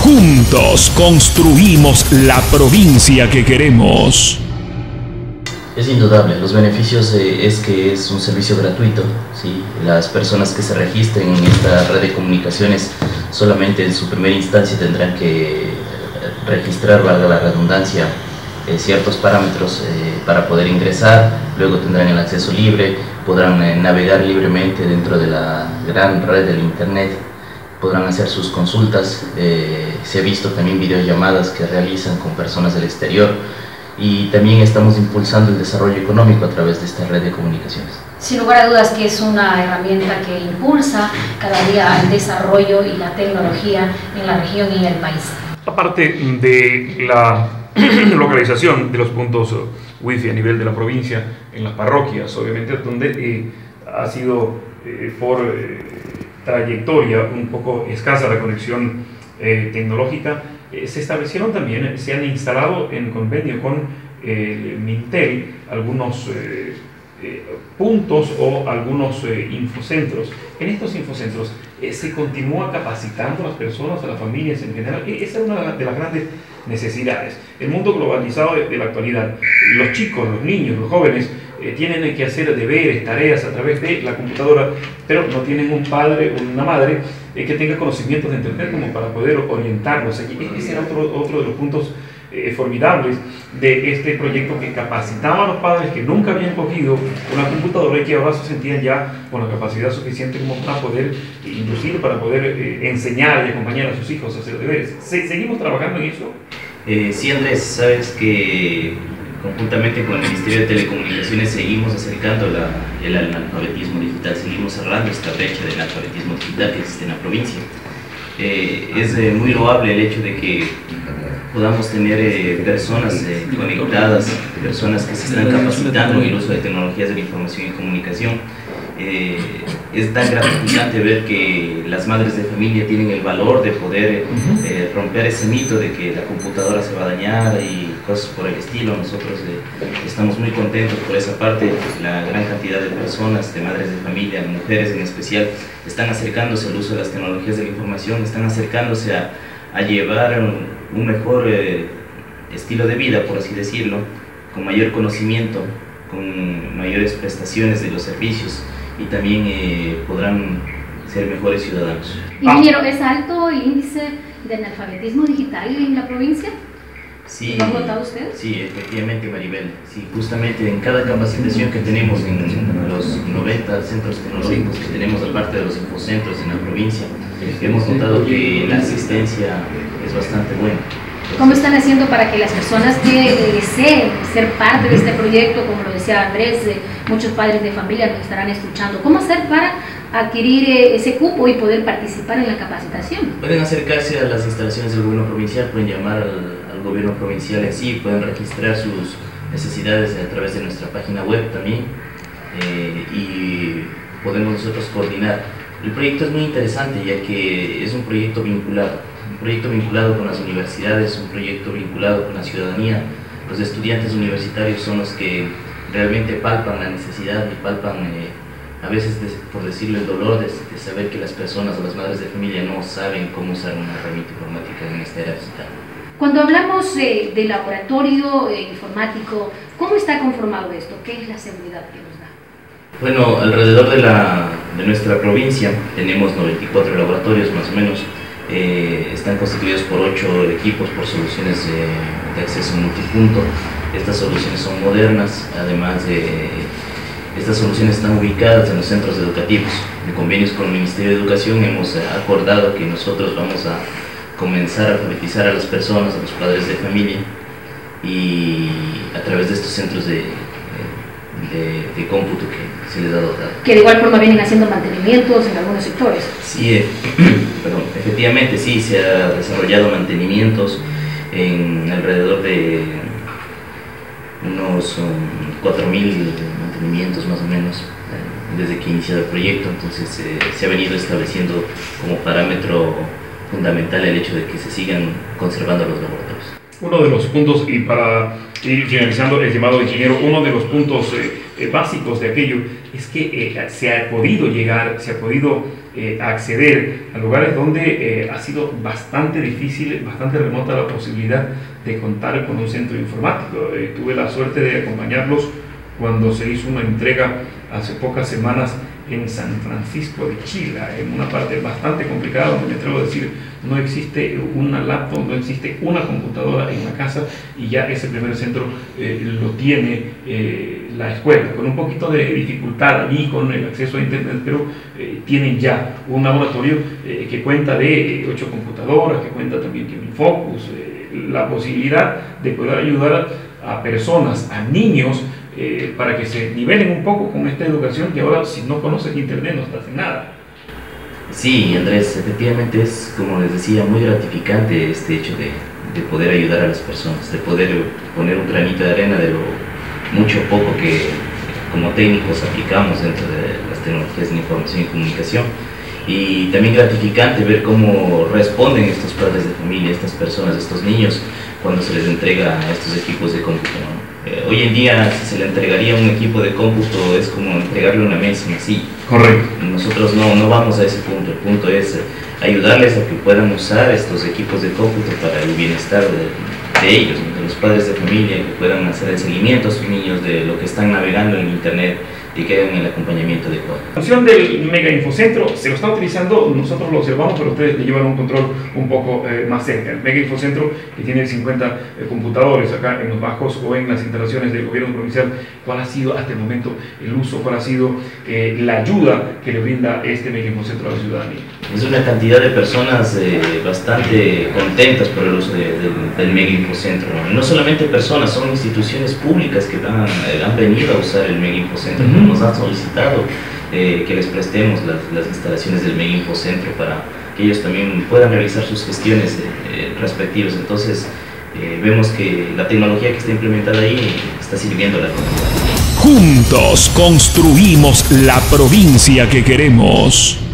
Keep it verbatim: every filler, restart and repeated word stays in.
Juntos construimos la provincia que queremos. Es indudable, los beneficios eh, es que es un servicio gratuito, ¿sí? Las personas que se registren en esta red de comunicaciones solamente en su primera instancia tendrán que registrar, valga la redundancia, eh, ciertos parámetros eh, para poder ingresar, luego tendrán el acceso libre, podrán eh, navegar libremente dentro de la gran red del internet, podrán hacer sus consultas, eh, se ha visto también videollamadas que realizan con personas del exterior, y también estamos impulsando el desarrollo económico a través de esta red de comunicaciones. Sin lugar a dudas que es una herramienta que impulsa cada día el desarrollo y la tecnología en la región y en el país. Aparte de la localización de los puntos wifi a nivel de la provincia, en las parroquias, obviamente, donde eh, ha sido eh, por eh, trayectoria un poco escasa la conexión eh, tecnológica, eh, se establecieron también, se han instalado en convenio con el eh, Mintel algunos eh, eh, puntos o algunos eh, infocentros. En estos infocentros eh, se continúa capacitando a las personas, a las familias en general. Esa es una de las grandes necesidades. El mundo globalizado de, de la actualidad, los chicos, los niños, los jóvenes eh, tienen que hacer deberes, tareas a través de la computadora, pero no tienen un padre o una madre eh, que tenga conocimientos de internet como para poder orientarlos allí. Ese era otro, otro de los puntos eh, formidables de este proyecto, que capacitaba a los padres que nunca habían cogido una computadora y que ahora se sentían ya con la capacidad suficiente como para poder, inclusive para poder eh, enseñar y acompañar a sus hijos a hacer deberes. ¿Se, ¿Seguimos trabajando en eso? Eh, sí, Andrés, sabes que conjuntamente con el Ministerio de Telecomunicaciones seguimos acercando la, el analfabetismo digital, seguimos cerrando esta brecha del analfabetismo digital que existe en la provincia. Eh, es eh, muy loable el hecho de que podamos tener eh, personas eh, conectadas, personas que se están capacitando en el uso de tecnologías de la información y comunicación. Eh, es tan gratificante ver que las madres de familia tienen el valor de poder eh, romper ese mito de que la computadora se va a dañar y cosas por el estilo. Nosotros eh, estamos muy contentos por esa parte. La gran cantidad de personas, de madres de familia, mujeres en especial, están acercándose al uso de las tecnologías de la información, están acercándose a, a llevar un, un mejor eh, estilo de vida, por así decirlo, con mayor conocimiento, con mayores prestaciones de los servicios, y también eh, podrán ser mejores ciudadanos. Ingeniero, ¿es alto el índice de analfabetismo digital en la provincia? Sí, ¿Lo han notado usted? Sí, efectivamente, Maribel. Sí, justamente en cada capacitación que tenemos en los noventa centros tecnológicos que tenemos, aparte de los infocentros en la provincia, hemos notado que la asistencia es bastante buena. ¿Cómo están haciendo para que las personas que deseen ser parte de este proyecto, como lo decía Andrés, eh, muchos padres de familia nos estarán escuchando, cómo hacer para adquirir eh, ese cupo y poder participar en la capacitación? Pueden acercarse a las instalaciones del gobierno provincial, pueden llamar al, al gobierno provincial en sí, pueden registrar sus necesidades a través de nuestra página web también, eh, y podemos nosotros coordinar. El proyecto es muy interesante, ya que es un proyecto vinculado. Un proyecto vinculado con las universidades, un proyecto vinculado con la ciudadanía. Los estudiantes universitarios son los que realmente palpan la necesidad y palpan, eh, a veces, de, por decirlo, el dolor de, de saber que las personas o las madres de familia no saben cómo usar una herramienta informática en esta era digital. Cuando hablamos eh, de laboratorio eh, informático, ¿cómo está conformado esto? ¿Qué es la seguridad que nos da? Bueno, alrededor de, la, de nuestra provincia tenemos noventa y cuatro laboratorios más o menos. Eh, están constituidos por ocho equipos, por soluciones de, de acceso multipunto. Estas soluciones son modernas, además de estas soluciones están ubicadas en los centros educativos. En convenios con el Ministerio de Educación hemos acordado que nosotros vamos a comenzar a alfabetizar a las personas, a los padres de familia, y a través de estos centros de, de, de cómputo que se les ha dotado. Que de igual forma vienen haciendo mantenimientos en algunos sectores. Sí, eh, perdón, efectivamente sí, se ha desarrollado mantenimientos en alrededor de unos um, cuatro mil mantenimientos más o menos, eh, desde que inició el proyecto. Entonces eh, se ha venido estableciendo como parámetro fundamental el hecho de que se sigan conservando los laboratorios. Uno de los puntos, y para ir finalizando, estimado ingeniero, uno de los puntos eh, eh, básicos de aquello es que eh, se ha podido llegar, se ha podido eh, acceder a lugares donde eh, ha sido bastante difícil, bastante remota la posibilidad de contar con un centro informático. Eh, tuve la suerte de acompañarlos cuando se hizo una entrega hace pocas semanas en San Francisco de Chile, en una parte bastante complicada, donde me atrevo a decir, no existe una laptop, no existe una computadora en la casa, y ya ese primer centro eh, lo tiene eh, la escuela, con un poquito de dificultad allí con el acceso a internet, pero eh, tienen ya un laboratorio eh, que cuenta de eh, ocho computadoras, que cuenta también con Focus, eh, la posibilidad de poder ayudar a, a personas, a niños, Eh, para que se nivelen un poco con esta educación que ahora, si no conoces internet, no estás en nada. Sí, Andrés, efectivamente es, como les decía, muy gratificante este hecho de, de poder ayudar a las personas, de poder poner un granito de arena de lo mucho o poco que como técnicos aplicamos dentro de las tecnologías de la información y comunicación. Y también gratificante ver cómo responden estos padres de familia, estas personas, estos niños, cuando se les entrega estos equipos de cómputo, ¿no? Eh, hoy en día, si se le entregaría un equipo de cómputo, es como entregarle una mesa, una silla. Correcto. Nosotros no, no vamos a ese punto. El punto es ayudarles a que puedan usar estos equipos de cómputo para el bienestar de, de ellos, ¿no? De los padres de familia, que puedan hacer el seguimiento a sus niños de lo que están navegando en internet y que hagan el acompañamiento adecuado. La función del Mega Infocentro se lo está utilizando, nosotros lo observamos, pero ustedes le llevan un control un poco eh, más cerca. El Mega Infocentro, que tiene cincuenta eh, computadores acá en los bajos o en las instalaciones del gobierno provincial, ¿cuál ha sido hasta el momento el uso, cuál ha sido eh, la ayuda que le brinda este Mega Infocentro a la ciudadanía? Es una cantidad de personas eh, bastante contentas por el uso de, de, del Mega Infocentro. No, no solamente personas, son instituciones públicas que han, eh, han venido a usar el Mega Infocentro. Uh-huh. Nos han solicitado eh, que les prestemos las, las instalaciones del Mega Infocentro para que ellos también puedan realizar sus gestiones eh, respectivas. Entonces eh, vemos que la tecnología que está implementada ahí está sirviendo a la comunidad. Juntos construimos la provincia que queremos.